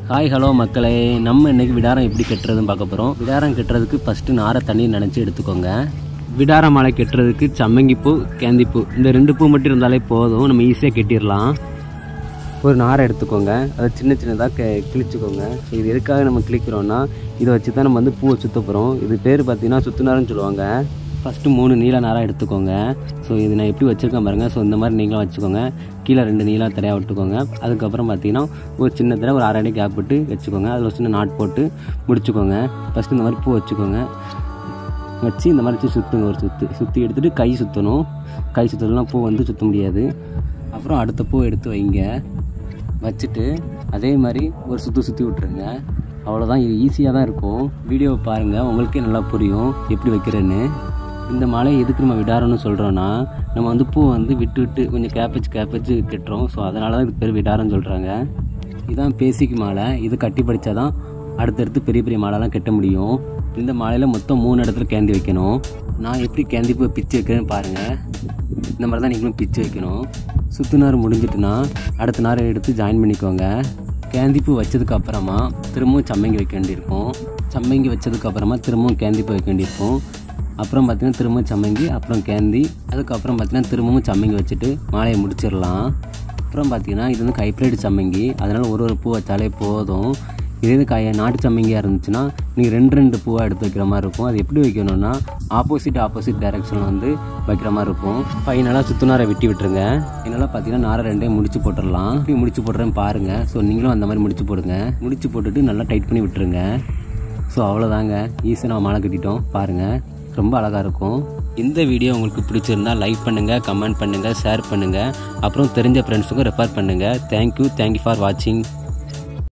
Hi hello மக்களே, நம்ம இன்றைக்கி விடாரம் எப்படி கட்டுறதுன்னு பார்க்க போகிறோம். விடாரம் கட்டுறதுக்கு ஃபஸ்ட்டு நாரை தண்ணி நினச்சி எடுத்துக்கோங்க. விடார மாலை கட்டுறதுக்கு சம்மங்கிப்பூ, கேந்திப்பூ இந்த 2 பூ மட்டும் இருந்தாலே போதும், நம்ம ஈஸியாக கட்டிடலாம். ஒரு நாரை எடுத்துக்கோங்க, அதை சின்ன சின்னதாக கிழிச்சிக்கோங்க. இது எதுக்காக நம்ம கிழிக்கிறோன்னா, இதை வச்சு தான் நம்ம பூவை சுற்ற போகிறோம். இது பேர் பார்த்திங்கன்னா சுற்றுநாருன்னு சொல்லுவாங்க. ஃபஸ்ட்டு 3 நீள நாராக எடுத்துக்கோங்க. ஸோ இது நான் எப்படி வச்சுருக்கேன் பாருங்கள். ஸோ இந்த மாதிரி நீங்களும் வச்சுக்கோங்க. கீழே 2 நீளாக தரையாக விட்டுக்கோங்க. அதுக்கப்புறம் பார்த்திங்கன்னா ஒரு சின்ன தடவை ஒரு 1/2 அடி கேப் விட்டு வச்சுக்கோங்க. அதில் ஒரு சின்ன நாட் போட்டு முடிச்சுக்கோங்க. ஃபஸ்ட்டு இந்த மாதிரி பூ வச்சுக்கோங்க. வச்சு இந்த மாதிரி வச்சு சுற்றுங்க. ஒரு சுற்றி எடுத்துகிட்டு கை சுற்றணும். கை சுற்றலாம் பூ சுற்ற முடியாது. அப்புறம் அடுத்த பூ எடுத்து வைங்க. வச்சுட்டு அதே மாதிரி ஒரு சுற்றி விட்டுருங்க. அவ்வளோதான். இது ஈஸியாக தான் இருக்கும். வீடியோவை பாருங்கள், உங்களுக்கே நல்லா புரியும் எப்படி வைக்கிறேன்னு. இந்த மாலையை எதுக்கு நம்ம விடாரம்னு சொல்கிறோன்னா, நம்ம பூ விட்டு விட்டு கொஞ்சம் கேப்பச்சு கட்டுறோம். ஸோ அதனால தான் இதுக்கு பேர் விடாரம்னு சொல்கிறாங்க. இதுதான் பேசிக் மாலை. இது கட்டி படித்தா தான் அடுத்தடுத்து பெரிய பெரிய மாலைலாம் கட்ட முடியும். இந்த மாலையில் மொத்தம் 3 இடத்துல கேந்தி வைக்கணும். நான் எப்படி கேந்தி பூ பிச்சு வைக்கிறேன்னு பாருங்கள். இந்த மாதிரி தான் நீங்களும் பிச்சு வைக்கணும். சுற்று நார் முடிஞ்சிட்டுனா அடுத்த நாரை எடுத்து ஜாயின் பண்ணிக்கோங்க. கேந்திப்பூ வச்சதுக்கப்புறமா திரும்பவும் சம்மங்கி வைக்க வேண்டியிருக்கும். சம்மங்கி வச்சதுக்கப்புறமா திரும்பவும் கேந்திப்பூ வைக்க வேண்டியிருக்கும். அப்புறம் பார்த்திங்கன்னா திரும்பவும் சம்மங்கி, அப்புறம் கேந்தி, அதுக்கப்புறம் பார்த்திங்கன்னா திரும்பவும் சம்மங்கி வச்சுட்டு மாலையை முடிச்சிடலாம். அப்புறம் பார்த்திங்கன்னா இது ஹைப்ரிட் சம்மங்கி, அதனால் ஒரு பூ வச்சாலே போதும். இதே நாட்டு சம்மங்கியாக இருந்துச்சுன்னா நீங்கள் 2 பூவாக எடுத்து வைக்கிற மாதிரி இருக்கும். அது எப்படி வைக்கணும்னா ஆப்போசிட் டைரெக்ஷனில் வைக்கிற மாதிரி இருக்கும். ஃபைனலாக சுற்றுநாரை விட்டுருங்க. இதனால் பார்த்தீங்கன்னா நாரை 2 முடிச்சு போட்டுடலாம். இப்படி முடிச்சு போடுறேன்னு பாருங்கள். ஸோ நீங்களும் அந்த மாதிரி முடிச்சு போடுங்க. முடிச்சு போட்டுட்டு நல்லா டைட் பண்ணி விட்டுருங்க. ஸோ அவ்வளோதாங்க, ஈஸியாக நம்ம மாலை கட்டிட்டோம். பாருங்கள், ரொம்ப அழகாக இருக்கும். இந்த வீடியோ உங்களுக்கு பிடிச்சிருந்தால் லைக் பண்ணுங்கள், கமெண்ட் பண்ணுங்கள், ஷேர் பண்ணுங்கள். அப்புறம் தெரிஞ்ச ஃப்ரெண்ட்ஸுக்கும் ரெஃபர் பண்ணுங்கள். தேங்க்யூ ஃபார் வாட்சிங்.